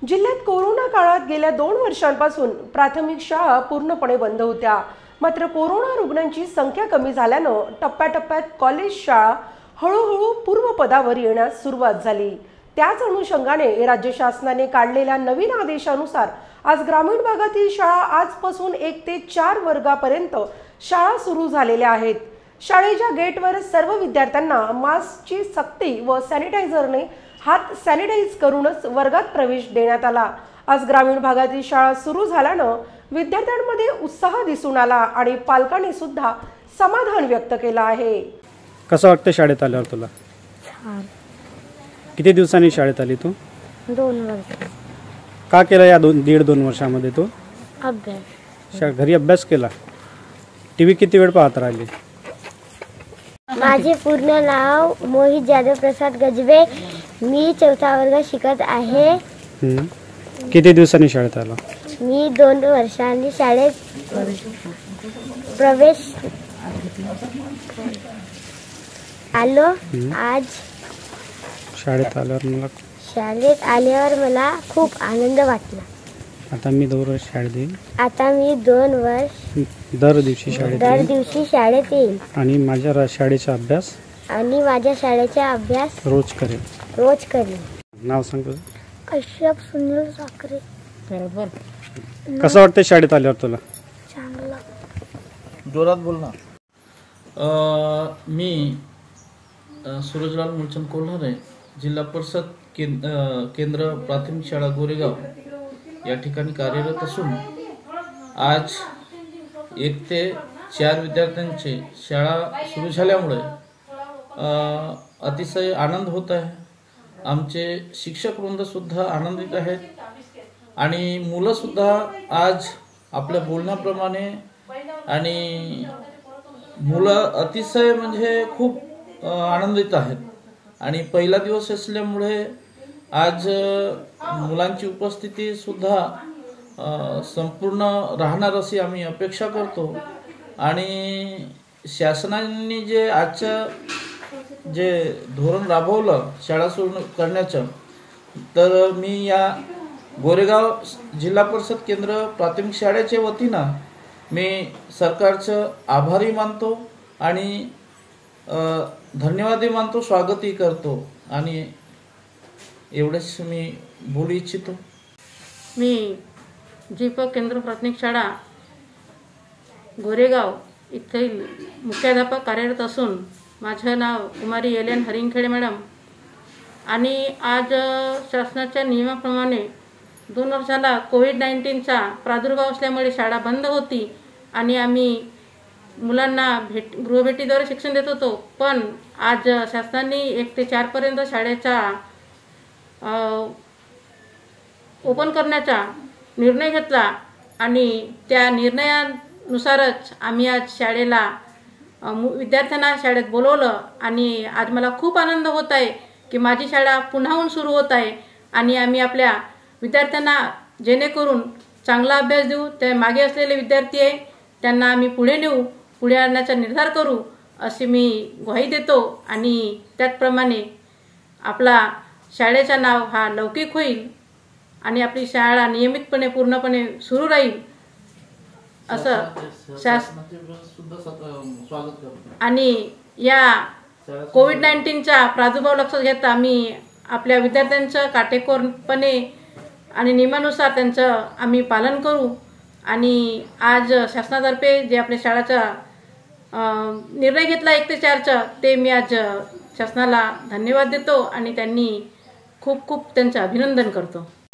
जिल्ह्यात कोरोना काळात गेल्या 2 वर्षांपासून प्राथमिक शाळा पूर्णपणे बंद होत्या। मात्र कोरोना रुग्णांची संख्या कमी झाल्यानं टप्प्याटप्प्यात कॉलेज शाळा हळूहळू पूर्वपदावर येण्यास सुरुवात झाली। त्याच अनुषंगाने राज्य शासनाने काढलेल्या नवीन आदेशानुसार आज ग्रामीण भागातील शाळा आजपासून 1 ते 4 वर्गापर्यंत शाळा सुरू झालेल्या आहेत। शाळेच्या गेटवर सर्व विद्यार्थ्यांना मास्कची सक्ती व सॅनिटायझरने हात सॅनिटाइज करूनच वर्गात प्रवेश देण्यात आला। आज ग्रामीण भागातील शाळा सुरू झाल्यानं विद्यार्थ्यांमध्ये उत्साह दिसून आला आणि पालकांनी सुद्धा समाधान व्यक्त केलं आहे। कसं वाटतं शाळेत आल्यावर तुला? छान। किती दिवसांनी शाळेत आली तू? 2 वर्ष। का केला या 1.5-2 वर्षामध्ये तू? अभ्यास। घरी अभ्यास केला? टीव्ही किती वेळ पाहत राहिली? माझे पूर्ण नाव मोहित जाधव प्रसाद गजबे। मी 4था वर्ग शिकत आहे। किती दिवसांनी शाळेत आला? मी 2 वर्षांनी शाळेत प्रवेश आलो। आज शाळेत आल्यावर मला खूप आनंद वाटला। आता मी 2 वर्ष शाळेत येईल। आता मी 2 वर्ष दर दिवशी शाळेत येईल आणि माझ्या शाळेचा अभ्यास रोज करेन। नाव सांग तुझं? अशरफ सुनील साखरे। बरोबर। कसं वाटतं शाळेत आल्यावर तुला? चांगलं। जोरात बोल ना। मी सूरजलाल मूलचंद कोल्हारे, जिल्हा परिषद केंद्र प्राथमिक शाळा गोरेगाव या ठिकाणी कार्यरत असून आज 1 ते 4 विद्यार्थ्यांची शाळा सुरू झाल्यामुळे अतिशय आनंद होत आहे। आमचे शिक्षक वृंद सुद्धा आनंदित आहेत आणि मुलं सुद्धा आज आपल्या बोलण्याप्रमाणे आणि मुलं अतिशय म्हणजे खूप आनंदित आहेत आणि पहिला दिवस असल्यामुळे आज मुलांची उपस्थिती सुद्धा संपूर्ण राहणार अशी आम्ही अपेक्षा करतो आणि शासनाने जे आजचं जे धोरण राबवलं शाळा सुरू करण्याचं, तर मी या गोरेगाव जिल्हा परिषद केंद्र प्राथमिक शाळेच्या वतीनं मी सरकारचं आभारी मानतो आणि धन्यवादही मानतो, स्वागतही करतो आणि एवढेच मी बोलू इच्छितो। मी जीप केंद्र प्राथमिक शाळा गोरेगाव येथील मुख्याध्यापक कार्यरत असून माझे नाव कुमारी एलेन हरिंगखेडे मॅडम आणि आज शासनाच्या नियमाप्रमाणे 2 वर्षाला कोविड-19चा प्रादुर्भाव असल्यामुळे शाळा बंद होती आणि आम्ही मुलांना गृहभेटीद्वारे शिक्षण देत होतो। पण आज शासनाने 1 ते 4 पर्यंत शाळेचा ओपन करण्याचा निर्णय घेतला आणि त्या निर्णयानुसारच आम्ही आज शाळेला विद्यार्थ्यांना शाळेत बोलवलं आणि आज मला खूप आनंद होत आहे की माझी शाळा पुन्हाहून सुरू होत आहे आणि आम्ही आपल्या विद्यार्थ्यांना जेणेकरून चांगला अभ्यास देऊ, ते मागे असलेले विद्यार्थी आहे त्यांना आम्ही पुढे नेऊ, पुढे आणण्याचा निर्धार करू अशी मी ग्वाही देतो आणि त्याचप्रमाणे आपला शाळेचं नाव हा लौकिक होईल आणि आपली शाळा नियमितपणे पूर्णपणे सुरू राहील असं आणि या कोविड-19चा प्रादुर्भाव लक्षात घेता आम्ही आपल्या विद्यार्थ्यांचं काटेकोरपणे आणि नियमानुसार त्यांचं आम्ही पालन करू आणि आज शासनातर्फे जे आपल्या शाळेचा निर्णय घेतला 1 ते 4चा, ते मी आज शासनाला धन्यवाद देतो आणि त्यांनी खूप त्यांचं अभिनंदन करतो।